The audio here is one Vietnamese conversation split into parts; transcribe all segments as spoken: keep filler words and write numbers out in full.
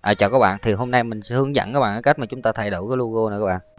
À, chào các bạn, thì hôm nay mình sẽ hướng dẫn các bạn cái cách mà chúng ta thay đổi cái logo này các bạn.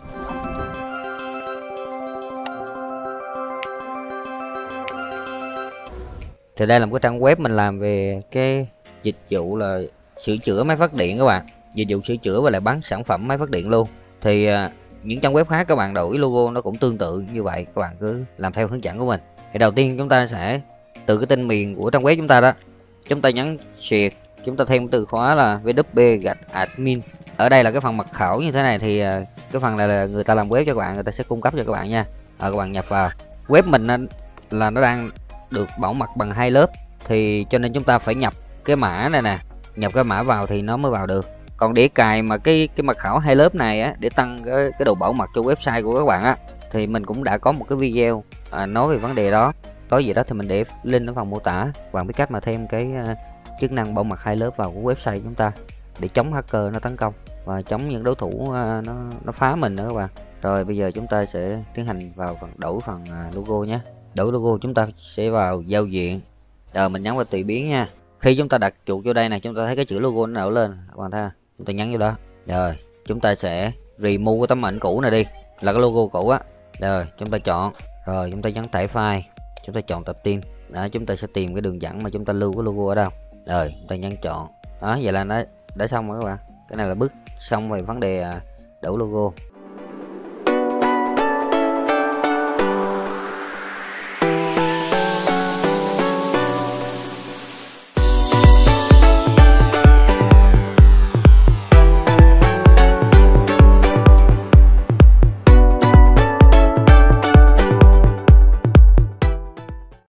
Thì đây là một cái trang web mình làm về cái dịch vụ là sửa chữa máy phát điện các bạn. Dịch vụ sửa chữa và lại bán sản phẩm máy phát điện luôn. Thì à, những trang web khác các bạn đổi logo nó cũng tương tự như vậy, các bạn cứ làm theo hướng dẫn của mình. Thì đầu tiên chúng ta sẽ từ cái tên miền của trang web chúng ta đó, chúng ta nhấn search, chúng ta thêm từ khóa là vê kép pê gạch admin. Ở đây là cái phần mật khẩu như thế này, thì cái phần này là người ta làm web cho các bạn, người ta sẽ cung cấp cho các bạn nha. À, các bạn nhập vào web mình là nó đang được bảo mật bằng hai lớp, thì cho nên chúng ta phải nhập cái mã này nè, nhập cái mã vào thì nó mới vào được. Còn để cài mà cái cái mật khẩu hai lớp này á, để tăng cái, cái độ bảo mật cho website của các bạn á, thì mình cũng đã có một cái video à, nói về vấn đề đó. Có gì đó thì mình để link ở phần mô tả, bạn biết cách mà thêm cái uh, chức năng bảo mật hai lớp vào của website chúng ta để chống hacker nó tấn công và chống những đối thủ uh, nó nó phá mình nữa các bạn. Rồi bây giờ chúng ta sẽ tiến hành vào phần đổi phần uh, logo nhé. Đổi logo chúng ta sẽ vào giao diện, rồi mình nhấn vào tùy biến nha. Khi chúng ta đặt chuột vô đây này, chúng ta thấy cái chữ logo nó nổi lên, các bạn thấy không? Chúng ta nhấn vô đó, rồi chúng ta sẽ remove cái tấm ảnh cũ này đi, là cái logo cũ á. Rồi chúng ta chọn, rồi chúng ta nhấn tải file, chúng ta chọn tập tin đó, chúng ta sẽ tìm cái đường dẫn mà chúng ta lưu cái logo ở đâu, rồi chúng ta nhấn chọn đó. Vậy là nó đã xong rồi các bạn. Cái này là bước xong về vấn đề đổi logo.